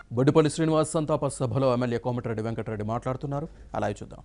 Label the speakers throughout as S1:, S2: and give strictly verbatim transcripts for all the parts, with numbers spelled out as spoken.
S1: బొడ్డుపల్లి శ్రీనివాస్ సంతాప సభలో ఎమ్మెల్యే కోమటిరెడ్డి వెంకట్ రెడ్డి మాట్లాడుతున్నారు. అలా చూద్దాం.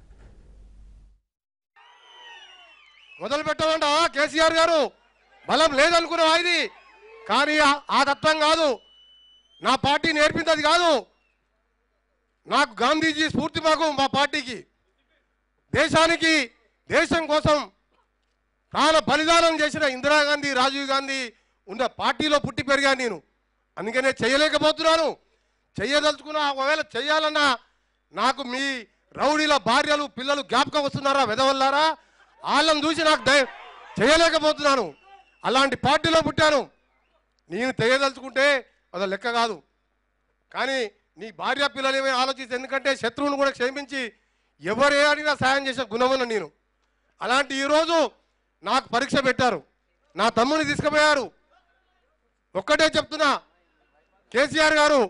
S2: మొదలు పెట్టమంట కేసీఆర్ గారు, బలం లేదనుకున్నావా ఇది? కానీ ఆ తత్వం కాదు, నా పార్టీ నేర్పింది కాదు. నాకు గాంధీజీ స్ఫూర్తి, మాకు మా పార్టీకి, దేశానికి, దేశం కోసం ప్రాణ బలిదానం చేసిన ఇందిరాగాంధీ, రాజీవ్ గాంధీ ఉన్న పార్టీలో పుట్టి పెరిగా నేను. అందుకనే చేయలేకపోతున్నాను. చెయ్యదలుచుకున్నా, ఒకవేళ చెయ్యాలన్నా నాకు మీ రౌడీల భార్యలు పిల్లలు జ్ఞాపకం వస్తున్నారా, వెదవల్లారా? వాళ్ళని చూసి నాకు దయ చేయలేకపోతున్నాను. అలాంటి పార్టీలో పుట్టాను. నేను చేయదలుచుకుంటే అది లెక్క కాదు. కానీ నీ భార్య పిల్లలు ఏమైనా ఆలోచిస్తే, ఎందుకంటే శత్రువును కూడా క్షమించి ఎవరే అడిగినా సాయం చేసే గుణమున్న నేను. అలాంటి ఈరోజు నాకు పరీక్ష పెట్టారు, నా తమ్ముని తీసుకుపోయారు. ఒక్కటే చెప్తున్నా, కేసీఆర్ గారు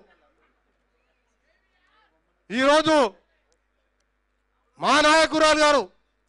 S2: ఈరోజు మా నాయకురాలు గారు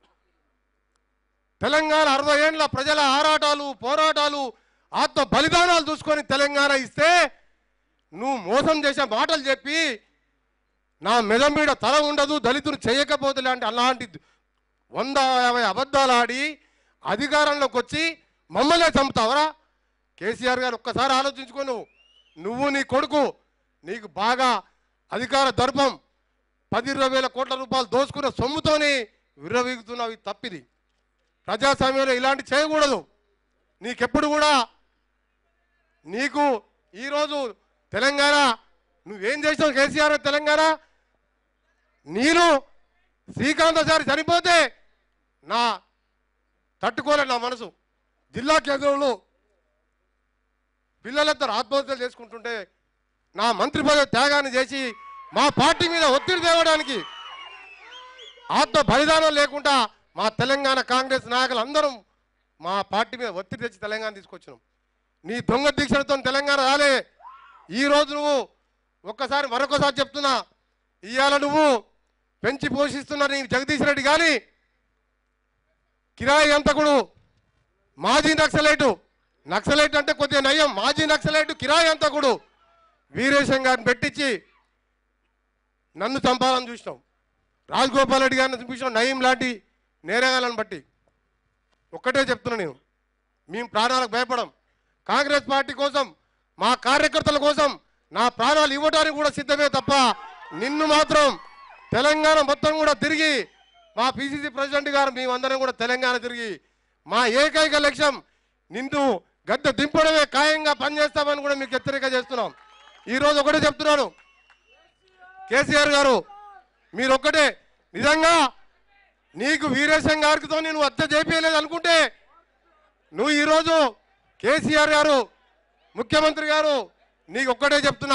S2: తెలంగాణ అరవై ఏళ్ళ ప్రజల ఆరాటాలు, పోరాటాలు, ఆత్మ బలిదానాలు చూసుకొని తెలంగాణ ఇస్తే నువ్వు మోసం చేసే మాటలు చెప్పి నా మెదం మీద తల ఉండదు, దళితులు చేయకపోతే లాంటి అలాంటి వంద యాభై అబద్ధాలు ఆడి అధికారంలోకి వచ్చి మమ్మల్నే చంపుతావరా? కేసీఆర్ గారు ఒక్కసారి ఆలోచించుకో. నువ్వు నువ్వు నీ కొడుకు, నీకు బాగా అధికార దర్పం, పది ఇరవై వేల కోట్ల రూపాయలు దోచుకున్న సొమ్ముతోని విర్రవీగుతున్నావు. ఇది తప్పిది. ప్రజాస్వామ్యంలో ఇలాంటి చేయకూడదు. నీకెప్పుడు కూడా నీకు ఈరోజు తెలంగాణ నువ్వేం చేసావు కేసీఆర్? తెలంగాణ నేను శ్రీకాంతసారి చనిపోతే నా తట్టుకోలే నా మనసు. జిల్లా కేంద్రంలో పిల్లలందరూ ఆత్మహత్యలు చేసుకుంటుంటే నా మంత్రి పదవి త్యాగాన్ని చేసి మా పార్టీ మీద ఒత్తిడి తేవడానికి ఆత్మ బలిదానం లేకుండా మా తెలంగాణ కాంగ్రెస్ నాయకులు అందరం మా పార్టీ మీద ఒత్తిడి తెచ్చి తెలంగాణ తీసుకొచ్చినాం. నీ దొంగ దీక్షలతో తెలంగాణ రాలే. ఈరోజు నువ్వు ఒక్కసారి మరొకసారి చెప్తున్నా, ఇవాళ నువ్వు పెంచి పోషిస్తున్న నీ జగదీష్ రెడ్డి కానీ కిరాయి అంతకుడు, మాజీ నక్సలైటు, నక్సలైట్ అంటే కొద్దిగా నయం, మాజీ నక్సలైటు కిరాయి అంతకుడు వీరేశం గారిని పెట్టించి నన్ను చంపాలని చూసినాం. రాజగోపాల్ రెడ్డి గారిని చూపించినాం, నయం లాంటి నేరగాలను బట్టి. ఒక్కటే చెప్తున్నా, నేను మేము ప్రాణాలకు భయపడం. కాంగ్రెస్ పార్టీ కోసం, మా కార్యకర్తల కోసం నా ప్రాణాలు ఇవ్వడానికి కూడా సిద్ధమే తప్ప నిన్ను మాత్రం తెలంగాణ మొత్తం కూడా తిరిగి, మా పిసిసి ప్రెసిడెంట్ గారు మేమందరం కూడా తెలంగాణ తిరిగి మా ఏకైక లక్ష్యం నిన్ను గద్దె దింపడమే, ఖాయంగా పనిచేస్తామని కూడా మీకు హెచ్చరిక చేస్తున్నాం. ఈరోజు ఒకటే చెప్తున్నాను, కేసీఆర్ గారు మీరు ఒక్కటే, నిజంగా నీకు వీరేశం గారితో నేను హత్య చేపించలేదు అనుకుంటే, నువ్వు ఈరోజు కేసీఆర్ గారు ముఖ్యమంత్రి గారు నీకు ఒక్కటే చెప్తున్నా,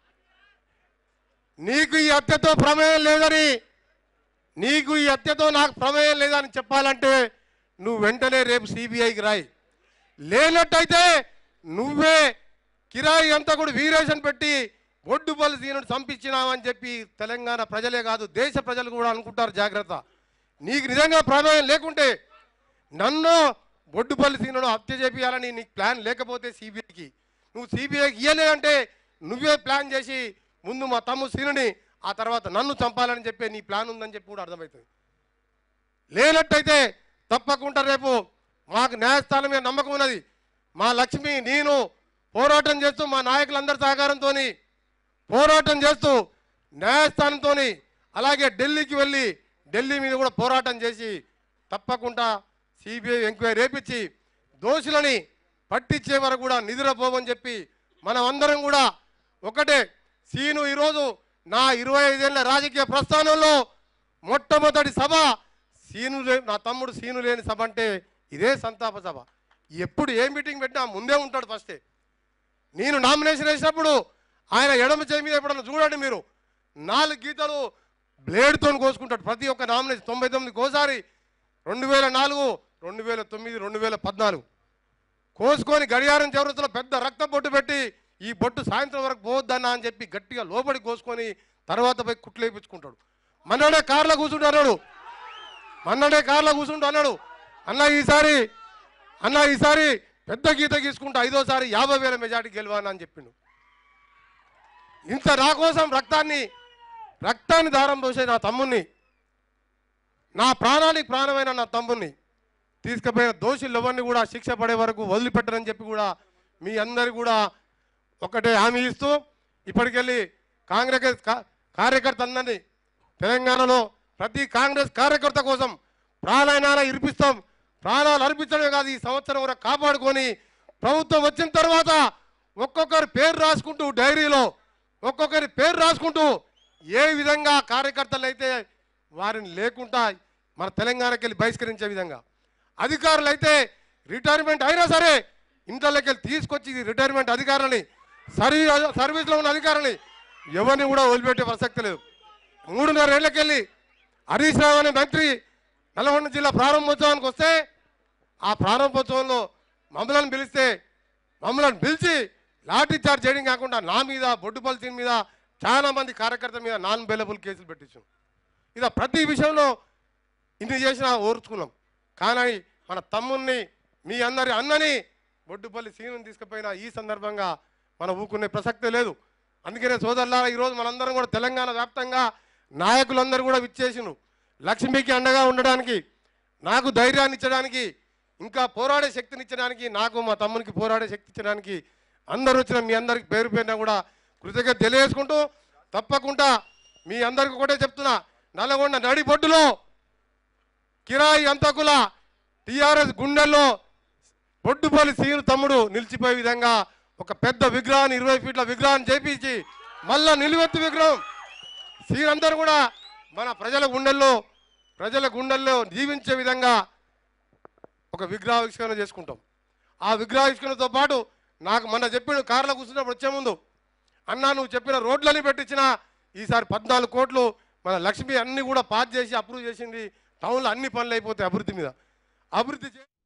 S2: నీకు ఈ హత్యతో ప్రమేయం లేదని, నీకు ఈ హత్యతో నాకు ప్రమేయం లేదని చెప్పాలంటే నువ్వు వెంటనే రేపు సిబిఐకి రాయి. లేనట్టయితే నువ్వే కిరాయి అంతా కూడా వీరేశం పెట్టి బొడ్డుపల్లి సీనుడు చంపించినావని చెప్పి తెలంగాణ ప్రజలే కాదు దేశ ప్రజలు కూడా అనుకుంటారు. జాగ్రత్త. నీకు నిజంగా ప్రమేయం లేకుంటే, నన్ను బొడ్డుపల్లి సీనుడు హత్య చేయాలని నీకు ప్లాన్ లేకపోతే సిబిఐకి, నువ్వు సిబిఐకి ఇయ్యలేదంటే నువ్వే ప్లాన్ చేసి ముందు మా తమ్ముడు సీనుని, ఆ తర్వాత నన్ను చంపాలని చెప్పి నీ ప్లాన్ ఉందని చెప్పి కూడా అర్థమవుతుంది. లేనట్టయితే తప్పకుండా రేపు మాకు న్యాయస్థానం మీద నమ్మకం ఉన్నది. మా లక్ష్మి నేను పోరాటం చేస్తూ మా నాయకులందరి సహకారంతో పోరాటం చేస్తూ న్యాయస్థానంతో అలాగే ఢిల్లీకి వెళ్ళి ఢిల్లీ మీద కూడా పోరాటం చేసి తప్పకుండా సిబిఐ ఎంక్వైరీ రేపించి దోషులని పట్టించే వరకు కూడా నిద్రపోమని చెప్పి మనం అందరం కూడా ఒకటే. సీను ఈరోజు నా ఇరవై ఐదేళ్ల రాజకీయ ప్రస్థానంలో మొట్టమొదటి సభ సీను, నా తమ్ముడు సీను లేని సభ అంటే ఇదే సంతాప సభ. ఎప్పుడు ఏ మీటింగ్ పెట్టినా ముందే ఉంటాడు ఫస్టే. నేను నామినేషన్ వేసినప్పుడు ఆయన ఎడమ చేయి మీద ఎప్పుడన్నా చూడండి మీరు, నాలుగు గీతలు బ్లేడ్తో కోసుకుంటాడు ప్రతి ఒక్క నామినేషన్. తొంభై తొమ్మిదికి ఒకసారి, రెండు వేల నాలుగు రెండు వేల తొమ్మిది రెండు వేల పద్నాలుగు కోసుకొని గడియారం చివరలో పెద్ద రక్త బొట్టు పెట్టి ఈ బొట్టు సాయంత్రం వరకు పోవద్దన్నా అని చెప్పి గట్టిగా లోపలికి కోసుకొని తర్వాత పోయి కుట్లు వేయించుకుంటాడు. మన్నడే కార్లో కూర్చుంటూ అన్నాడు మన్నడే కార్లో కూర్చుంటూ అన్నాడు అన్న ఈసారి అన్న ఈసారి పెద్ద గీత గీసుకుంటూ ఐదోసారి యాభై వేల మెజార్టీ గెలవాలని అని చెప్పిండు. ఇంత నా కోసం రక్తాన్ని రక్తాన్ని దారం పోసే నా తమ్ముణ్ణి, నా ప్రాణానికి ప్రాణమైన నా తమ్ముణ్ణి తీసుకుపోయిన దోషులు ఎవరిని కూడా శిక్ష పడే వరకు వదిలిపెట్టరని చెప్పి కూడా మీ అందరు కూడా ఒకటే హామీ ఇస్తూ ఇప్పటికెళ్ళి కాంగ్రెస్ కార్యకర్త అందరినీ తెలంగాణలో ప్రతి కాంగ్రెస్ కార్యకర్త కోసం ప్రాణాయనాలు ఇరిపిస్తాం. ప్రాణాలు అర్పించడమే కాదు, ఈ సంవత్సరం కూడా కాపాడుకొని ప్రభుత్వం వచ్చిన తర్వాత ఒక్కొక్కరి పేరు రాసుకుంటూ డైరీలో ఒక్కొక్కరి పేరు రాసుకుంటూ ఏ విధంగా కార్యకర్తలు అయితే వారిని లేకుండా మన తెలంగాణకి వెళ్ళి బహిష్కరించే విధంగా, అధికారులు అయితే రిటైర్మెంట్ అయినా సరే ఇంట్లోకి వెళ్ళి తీసుకొచ్చి రిటైర్మెంట్ అధికారులని సర్వీస్ సర్వీస్లో ఉన్న అధికారులని ఎవరిని కూడా వదిలిపెట్టే ప్రసక్తి లేదు. మూడున్నర ఏళ్ళకెళ్ళి హరీష్ రావు అనే మంత్రి నల్గొండ జిల్లా ప్రారంభోత్సవానికి వస్తే ఆ ప్రారంభోత్సవంలో మమ్మల్ని పిలిస్తే మమ్మల్ని పిలిచి లాఠీ చార్జ్ చేయడం కాకుండా నా మీద బొడ్డుపల్లి సీన్ మీద చాలా మంది కార్యకర్తల మీద నాన్ బెయిలబుల్ కేసులు పెట్టించాం. ఇలా ప్రతి విషయంలో ఇన్ని చేసినా ఓర్చుకున్నాం. కానీ మన తమ్ముణ్ణి మీ అందరి అన్నని బొడ్డుపల్లి సీను తీసుకుపోయిన ఈ సందర్భంగా మనం ఊకునే ప్రసక్తే లేదు. అందుకనే సోదరులారా, ఈరోజు మనందరం కూడా తెలంగాణ వ్యాప్తంగా నాయకులందరూ కూడా విచ్చేసిను లక్ష్మికి అండగా ఉండడానికి, నాకు ధైర్యాన్ని ఇచ్చడానికి, ఇంకా పోరాడే శక్తిని ఇచ్చడానికి, నాకు మా తమ్మునికి పోరాడే శక్తి ఇచ్చడానికి అందరూ వచ్చిన మీ అందరికి పేరు పేరున కూడా కృతజ్ఞత తెలియజేసుకుంటూ, తప్పకుండా మీ అందరికి ఒకటే చెప్తున్నా, నల్గొండ నడిబొడ్డులో కిరాయి అంతకుల టీఆర్ఎస్ గుండెల్లో బొడ్డుపల్లి సీను తమ్ముడు నిలిచిపోయే విధంగా ఒక పెద్ద విగ్రహాన్ని ఇరవై ఫీట్ల విగ్రహాన్ని చేపించి మళ్ళా నిలువెత్తు విగ్రహం సీన్ అందరూ కూడా మన ప్రజల గుండెల్లో ప్రజల గుండెల్లో జీవించే విధంగా ఒక విగ్రహావిష్కరణ చేసుకుంటాం. ఆ విగ్రహావిష్కరణతో పాటు నాకు మొన్న చెప్పిన కార్లో కూర్చున్నప్పుడు వచ్చే ముందు, అన్నా నువ్వు చెప్పిన రోడ్లని పెట్టించిన ఈసారి పద్నాలుగు కోట్లు మన లక్ష్మి అన్ని కూడా పాస్ చేసి అప్రూవ్ చేసింది. టౌన్లో అన్ని పనులు అయిపోతాయి అభివృద్ధి మీద. అభివృద్ధి